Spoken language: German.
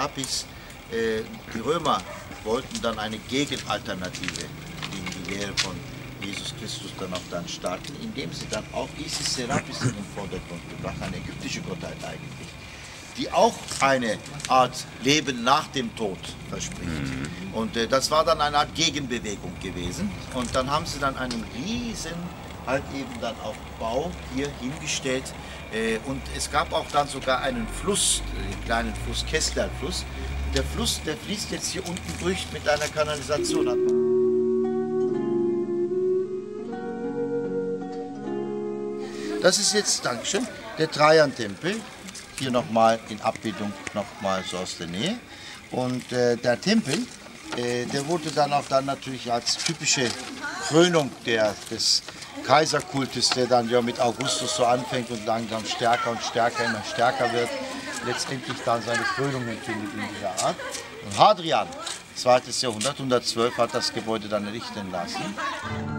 Serapis. Die Römer wollten dann eine Gegenalternative gegen die Lehre von Jesus Christus dann starten, indem sie dann auch Isis Serapis in den Vordergrund gebracht, eine ägyptische Gottheit eigentlich, die auch eine Art Leben nach dem Tod verspricht. Und das war dann eine Art Gegenbewegung gewesen. Und dann haben sie dann einen riesen, halt eben dann auch Bau hier hingestellt. Und es gab auch dann sogar einen Fluss, den kleinen Fluss, Kessler-Fluss. Der Fluss, der fließt jetzt hier unten durch mit einer Kanalisation. Das ist jetzt, Dankeschön, der Trajan-Tempel. Hier nochmal in Abbildung, nochmal so aus der Nähe. Und der Tempel, der wurde dann auch dann natürlich als typische Krönung des Kaiserkultes, der dann ja mit Augustus so anfängt und langsam stärker und stärker, immer stärker wird, letztendlich dann seine Krönung empfindet in dieser Art. Und Hadrian, 2. Jahrhundert, 112, hat das Gebäude dann errichten lassen.